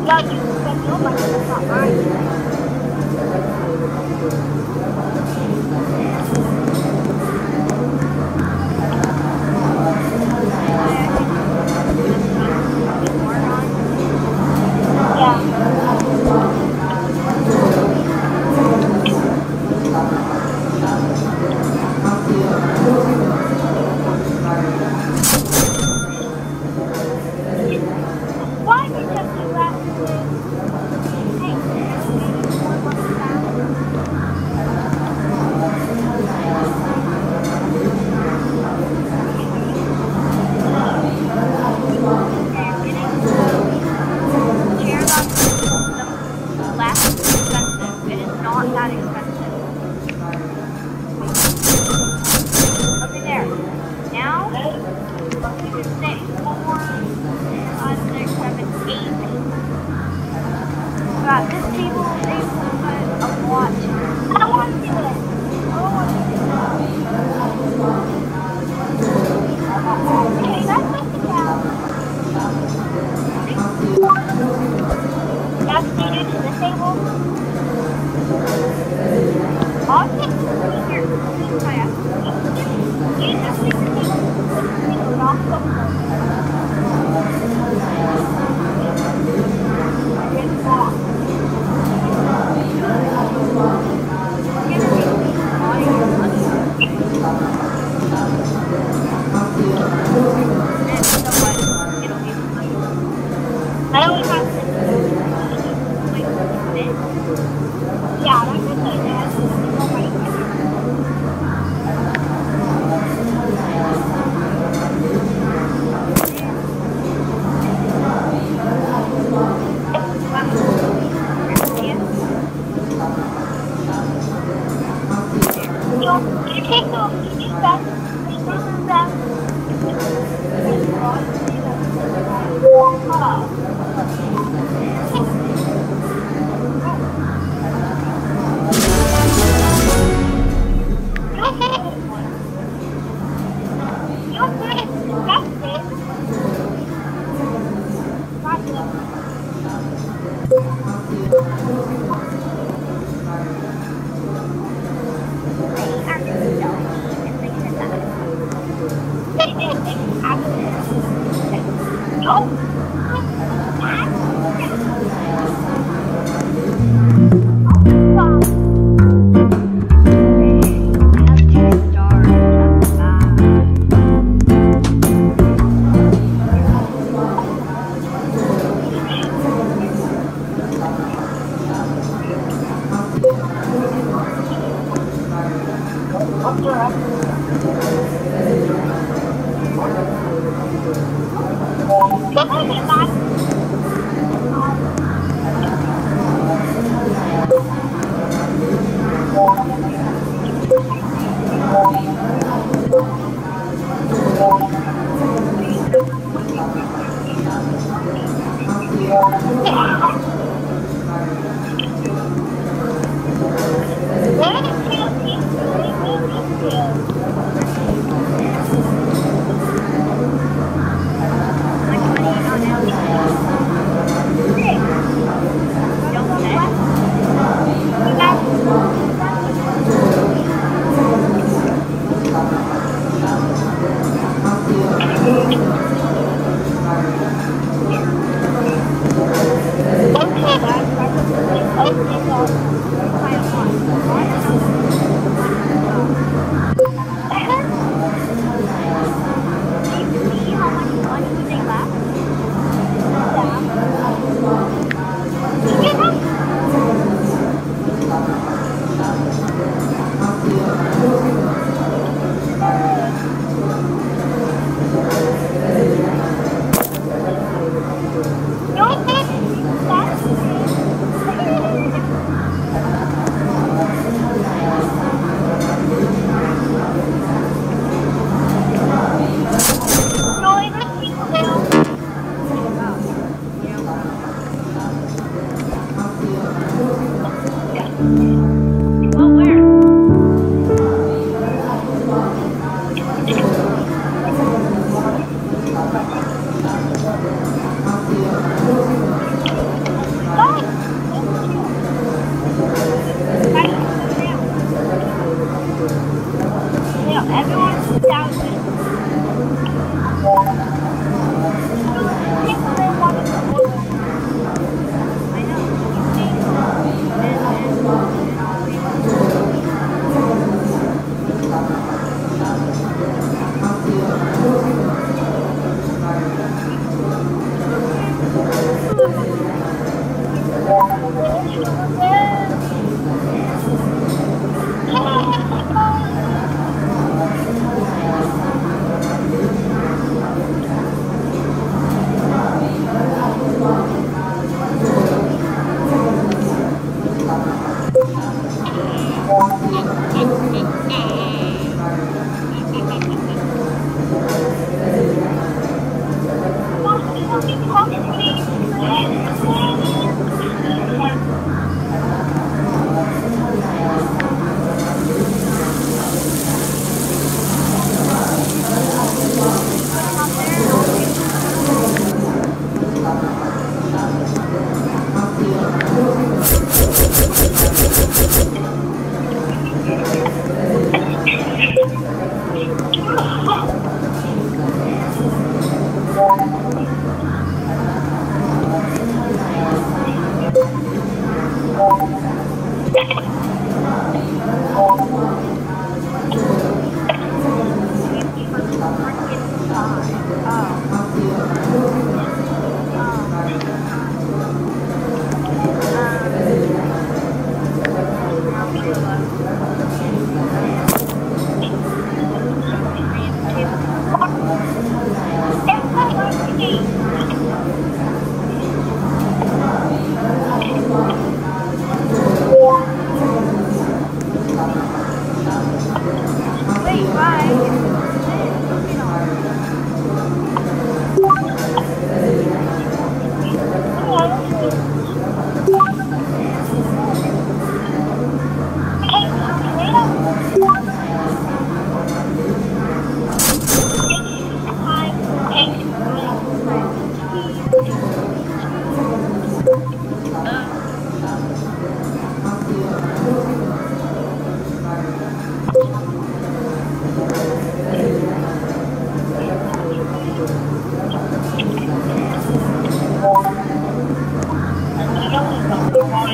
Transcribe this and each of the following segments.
Yeah, you can know, but that's not mine. Why did you do that? Hey, one more time. Less expensive. It is not that expensive. Okay, there. Now, you can say 4, 5, 6, 7, 8. This table is a lot. I don't want to do it. I don't want to do it. Okay, that's not the cow. That's what you do to the table. I'll take here. You just leave the table off the floor. It's off. I always have to yeah, that's a good idea. You take those back.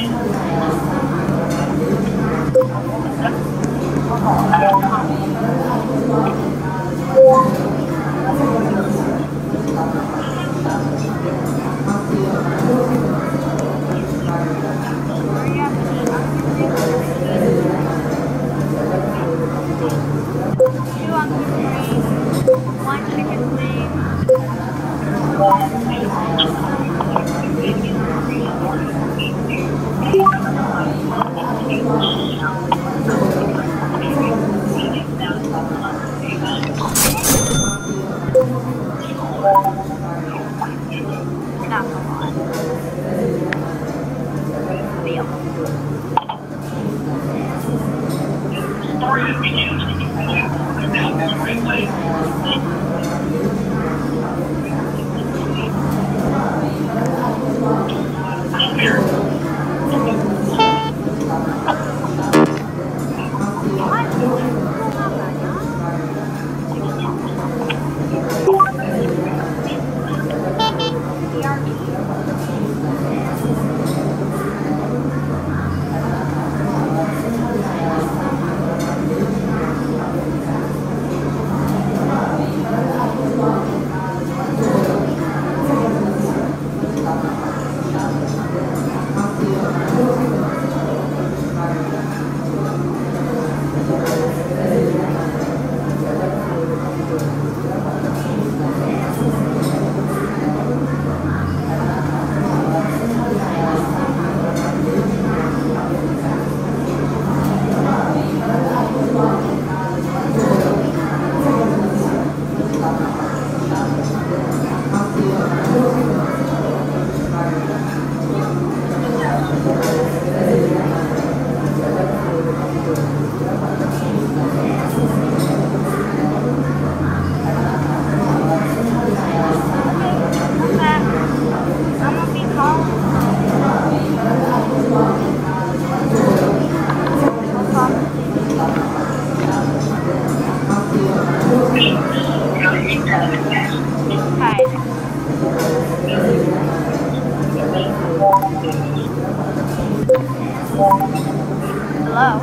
Hello?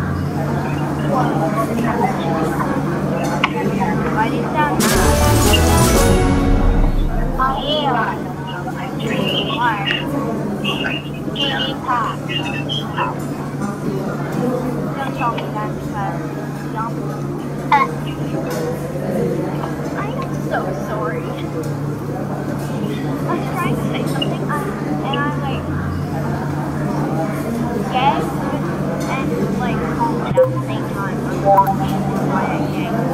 Why do you sound I am. Why? Don't tell me that because I am so sorry. I was trying to say something and I like gagged and like calmed it at the same time. I'm not sure why I gagged.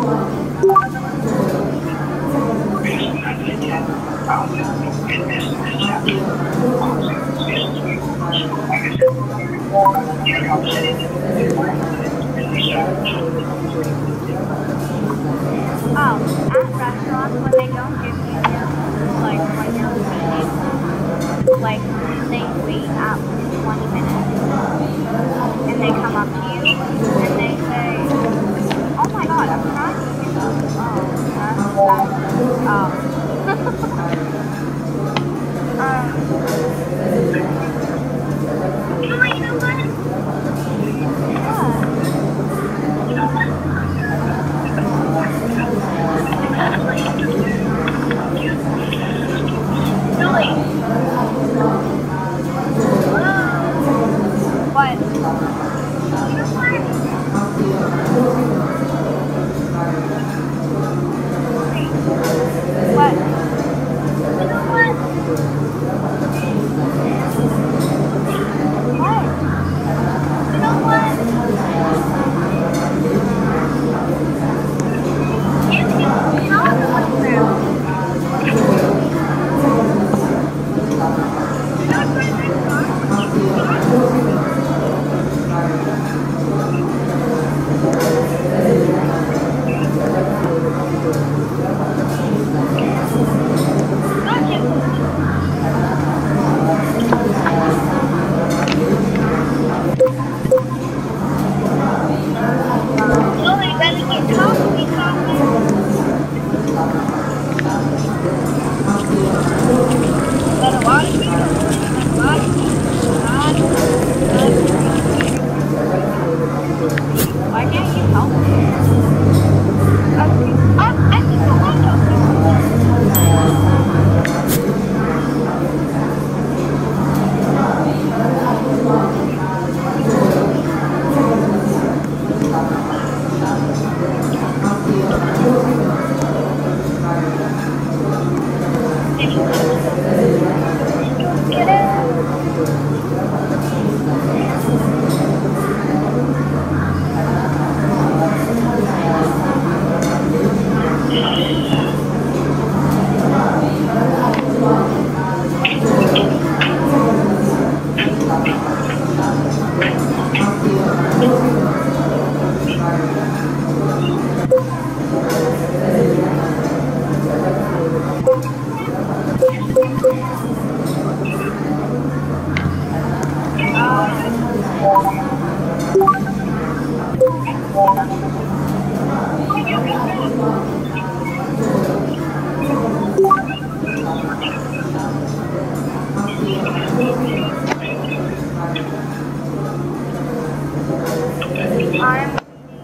Oh, at restaurants when they don't give you your food, like when you're waiting, like they wait out 20 minutes and they come up to you and they say, oh my god, I'm trying to get this. You know what? But I'm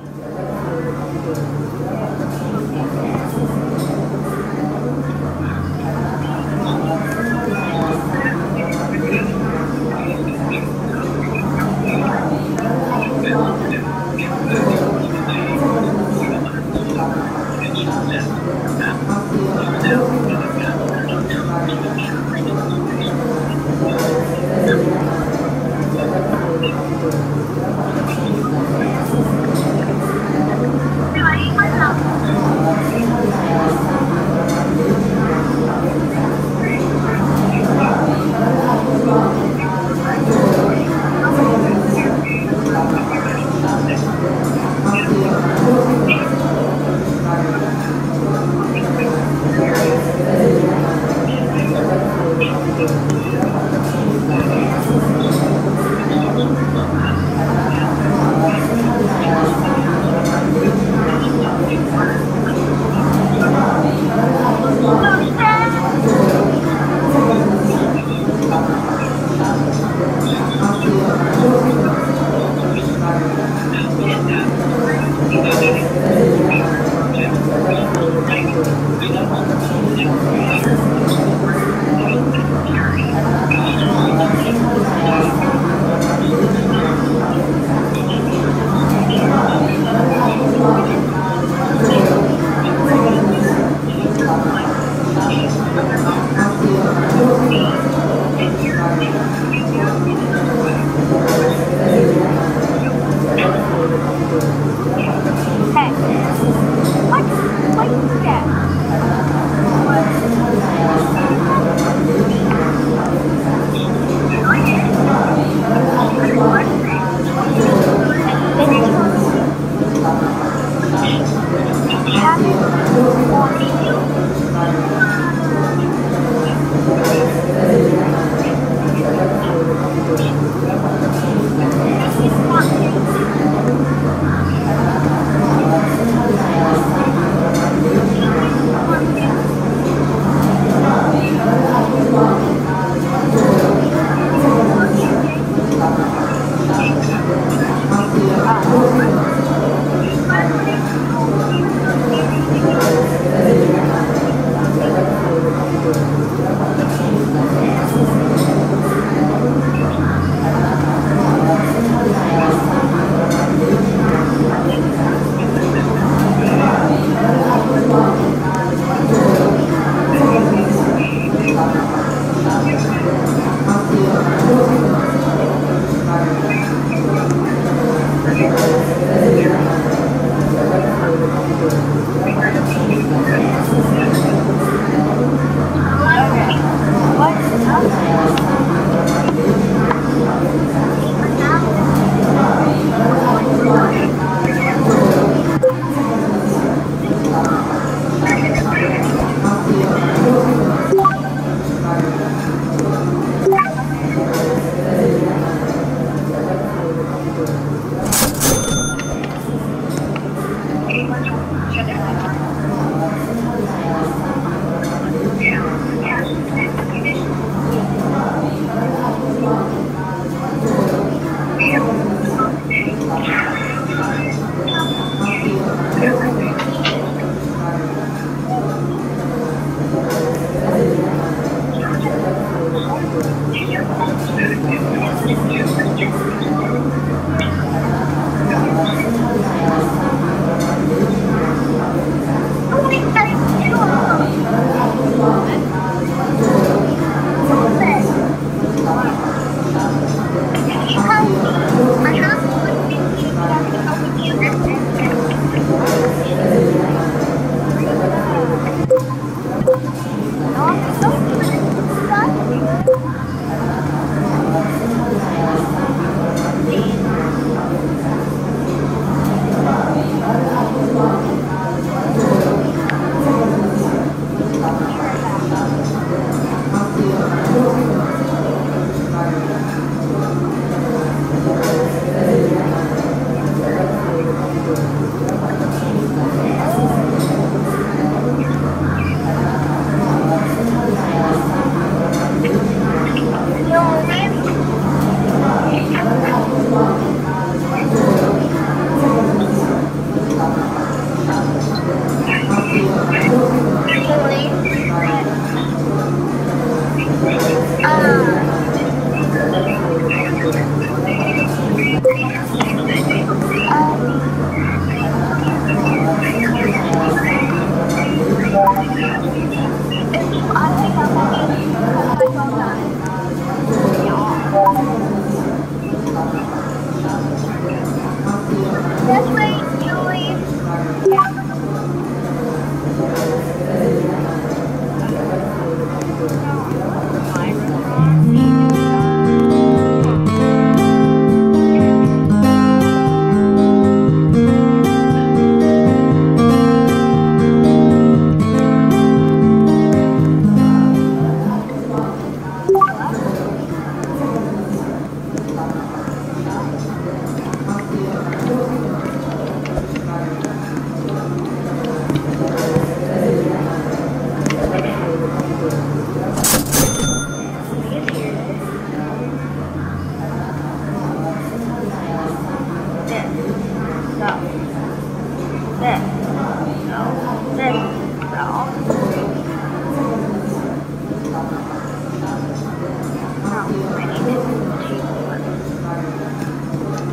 Hey, what you get? Haven't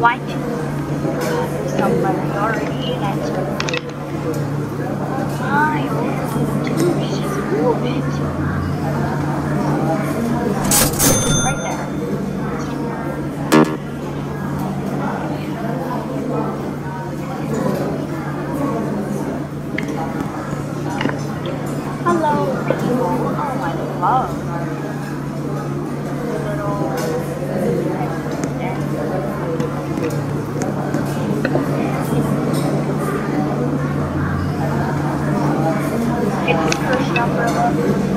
Why two? Because there's somebody already in it. I only want two, just move it. Right there. Hello, people. Oh, I love the little it's a cursed umbrella.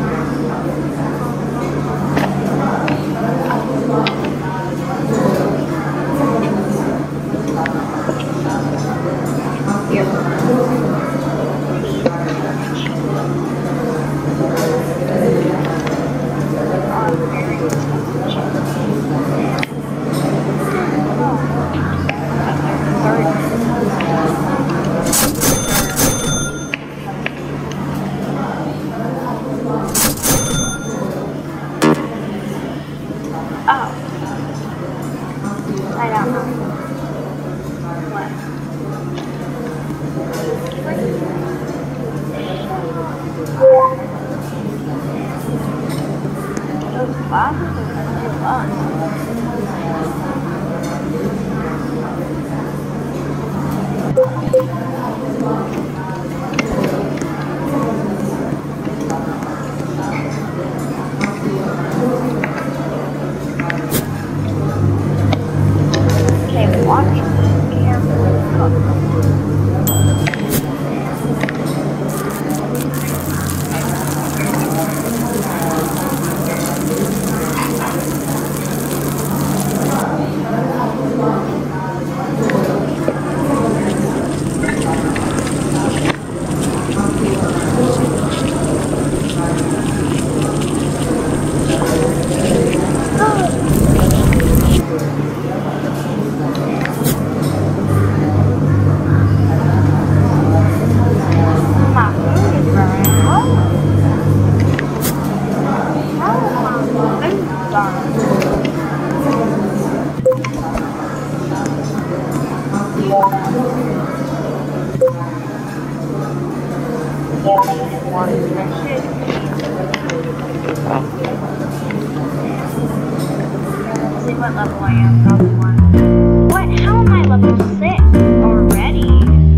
What level I am, probably one. What? How am I level 6 already?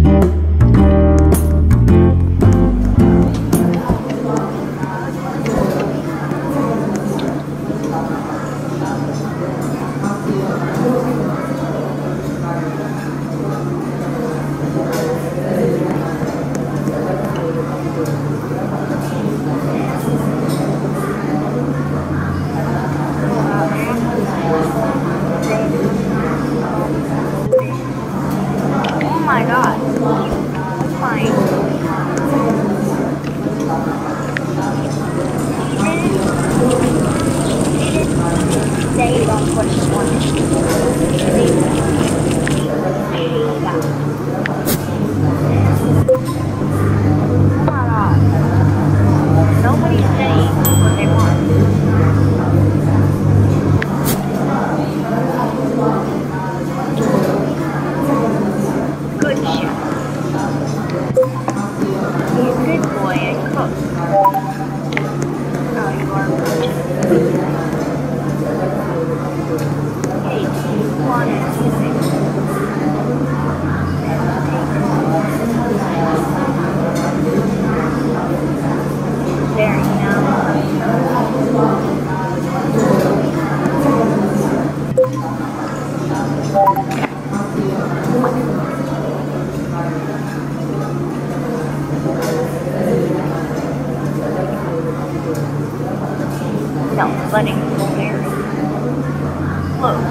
Letting go there. Look.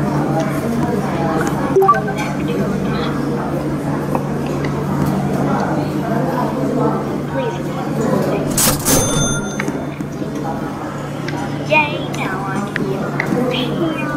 Please. Yay, now I can get here.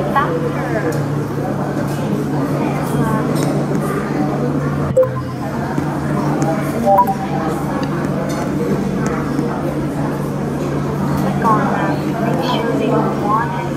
faster. Click on them. Make sure they don't want it.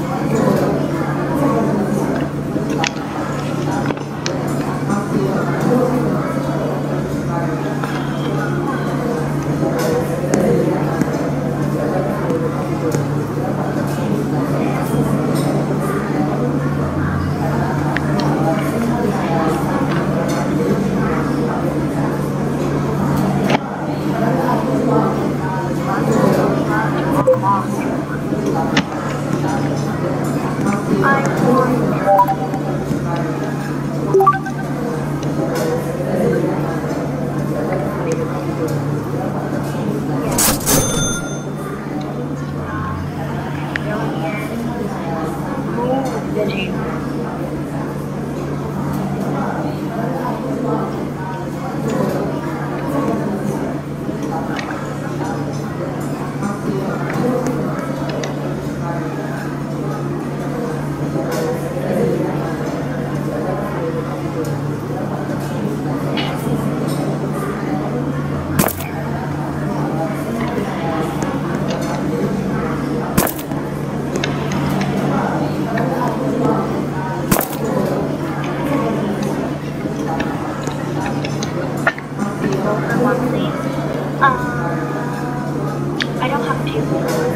I don't have two.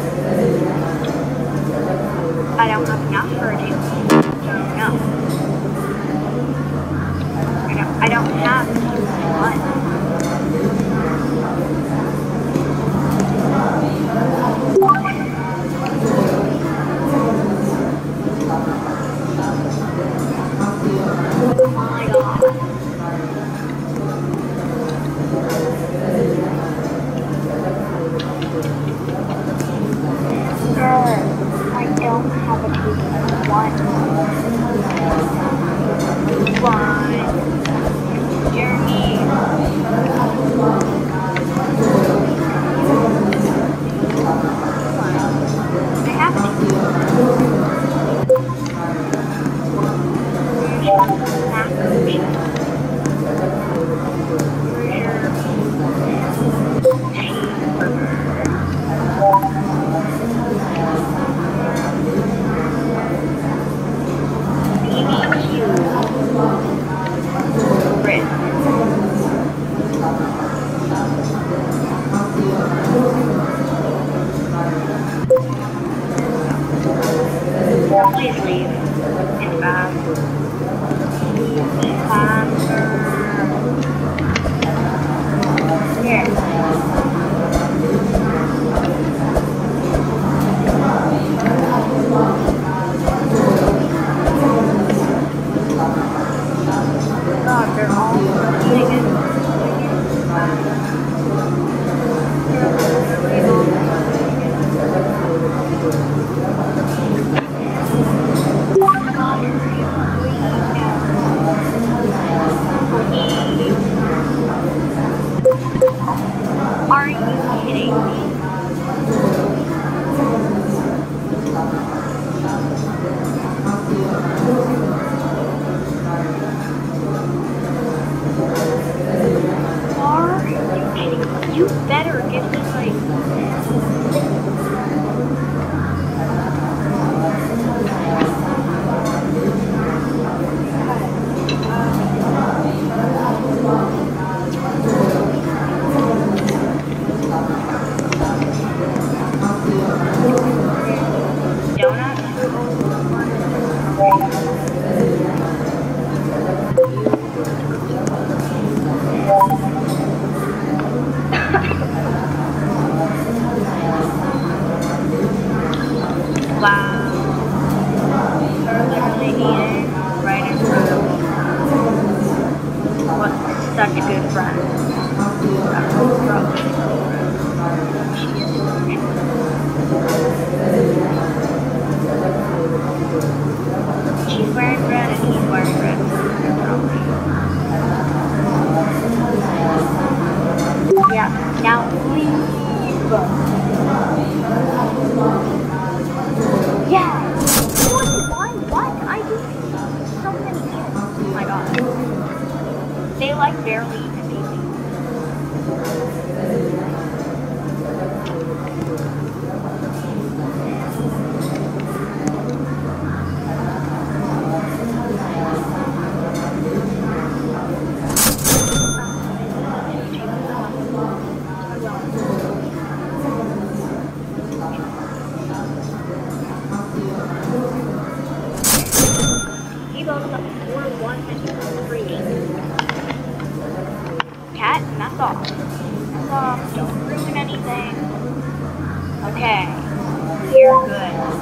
I don't have enough for a two. So no. I don't have one. Oh my god. I don't have a TV. One. Journey. I have a TV. Where's your macaroni? Where's your cheeseburger? Please leave. It's bad. Faster. Here. God, they're all eating it. Are you kidding me? Are you kidding me? You better give me like... Wow. They're literally eating right in front of me. What such good friends. That roblox girlfriend. She is she's wearing red and he's wearing red, so they're probably... Yeah, now leave. Yeah. What? like barely even beat me. He goes up 4-1 and 3. Cat, mess off. Mess off. Don't ruin anything. Okay. You're good.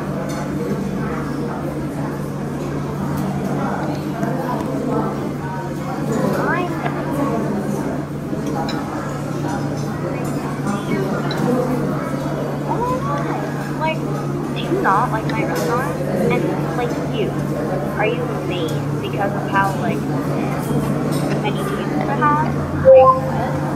Like, do you not like my restaurant? And, like, you. Are you amazed because of how, like, many tables it has? Like, what?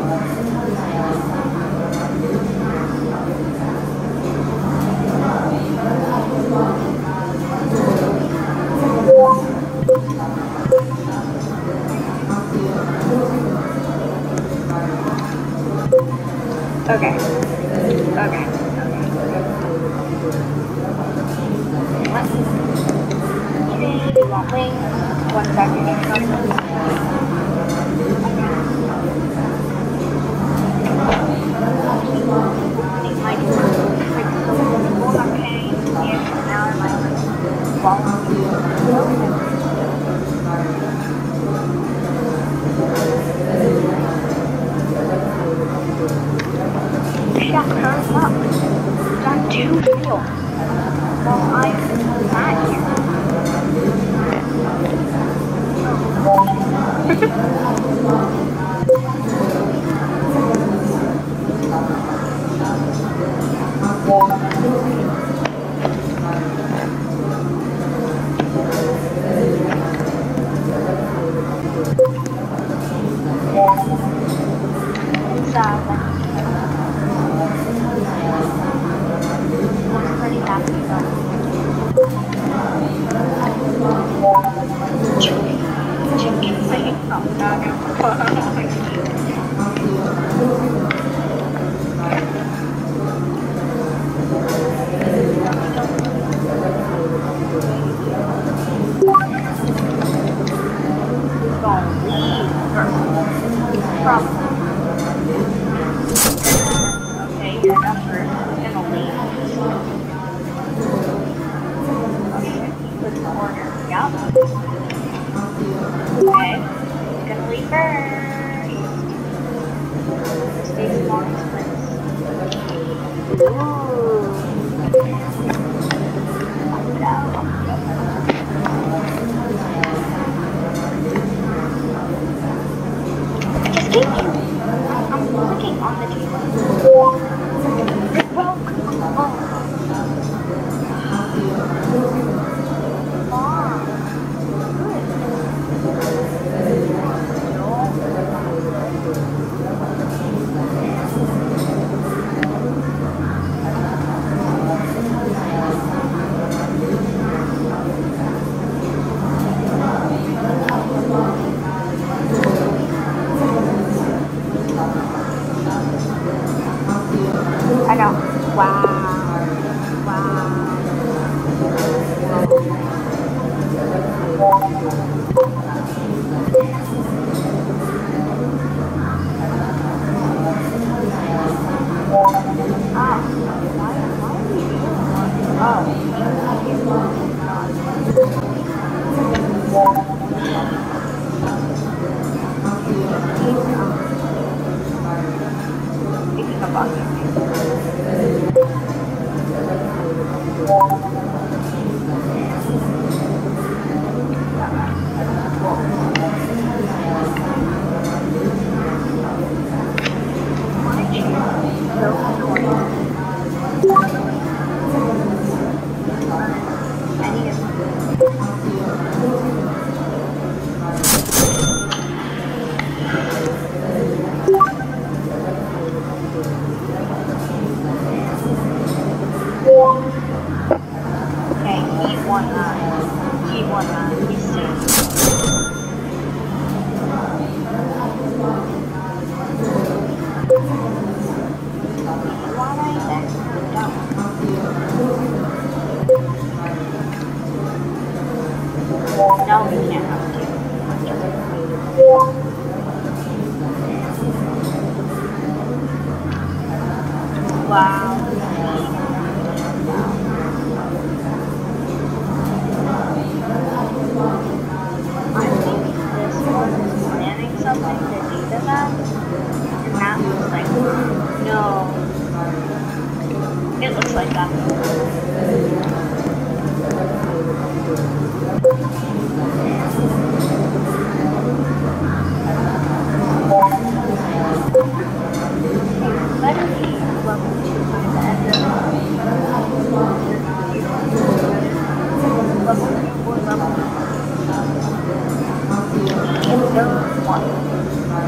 Okay. Okay. What? Okay, you want wings? 1 second. My door is like so beautiful, okay? And now I'm like following you. Shut her up. Got 2 meals while I'm not here. No, we can't have two. Wow. I think this one is planning something to do to them. And that looks like, no. It looks like that. Better be level 2 by then. Level 2 or level 1.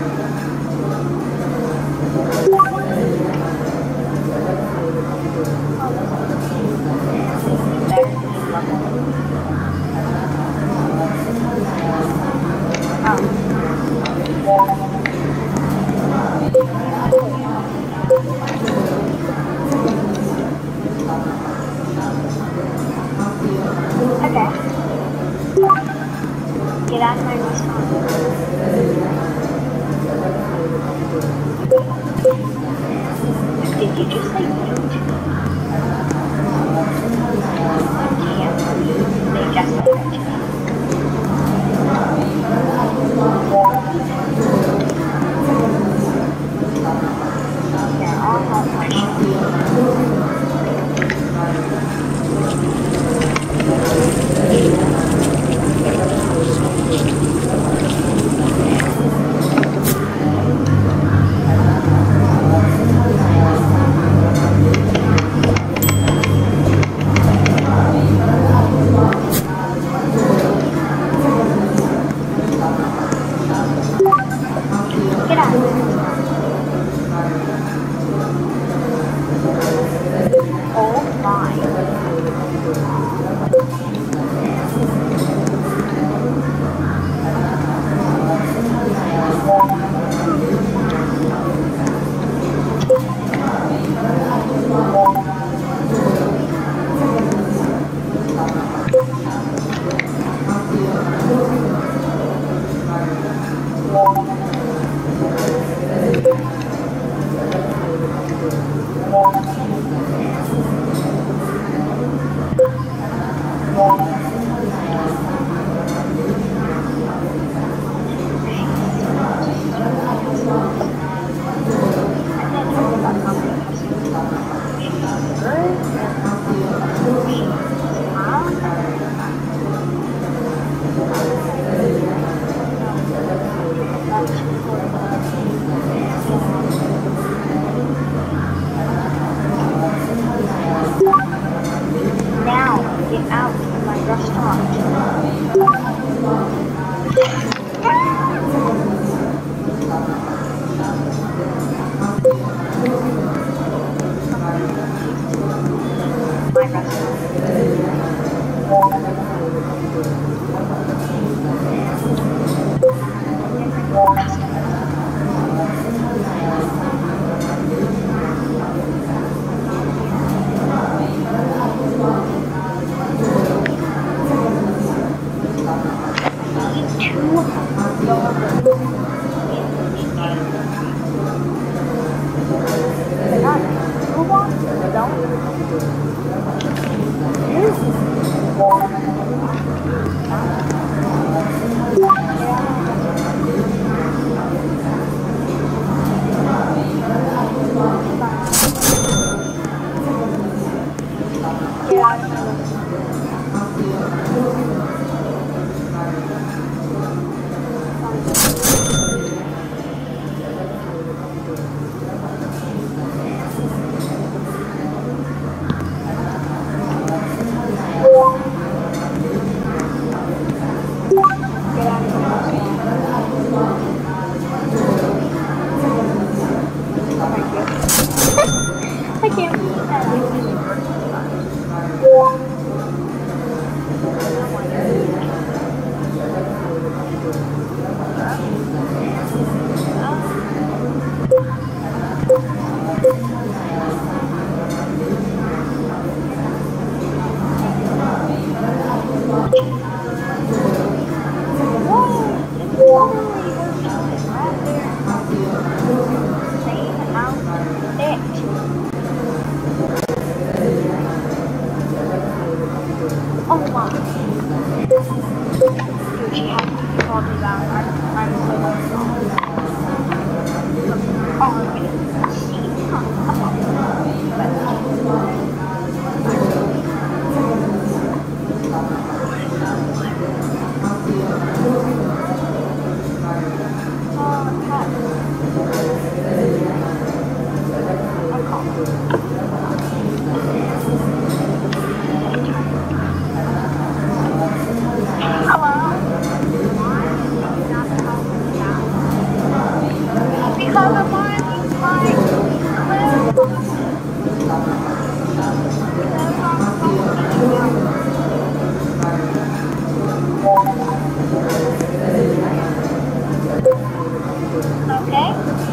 Get out of my restaurant. Did you just say mute? I can't believe they just said that to me. Here, I'll help my Get out of here. Oh my. Now, get out of my restaurant. My won't do that. I'm so sorry. Oh, okay. Because of my okay.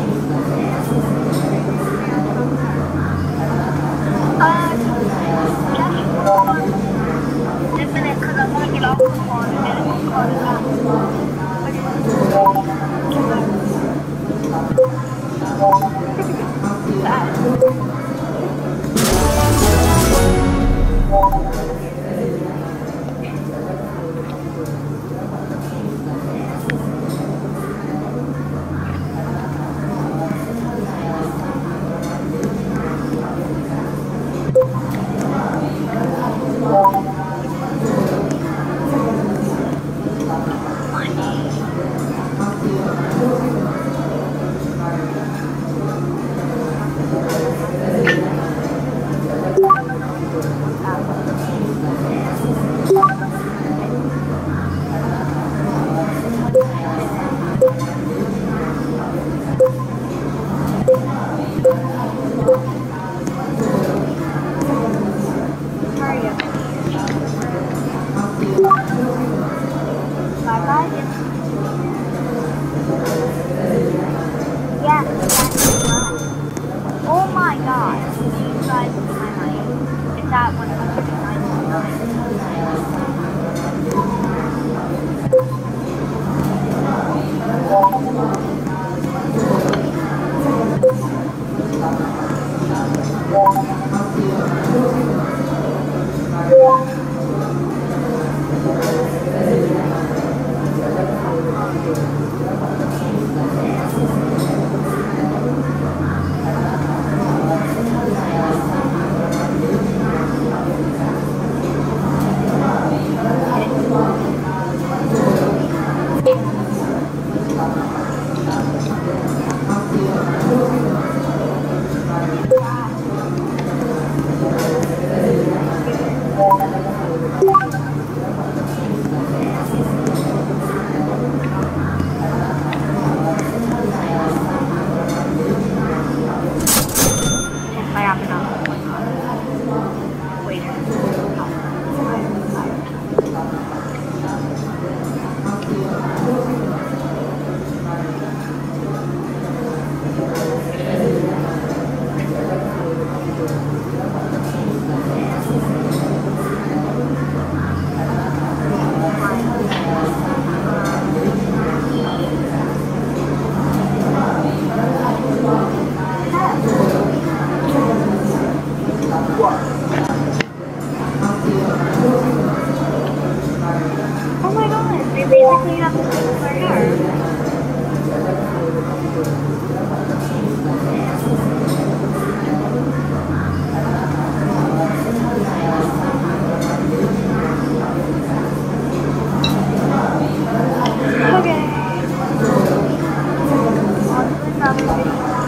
Just a minute, because I want to get off the phone and then I'll call you back. Oh my god. You guys see my height? It's at 1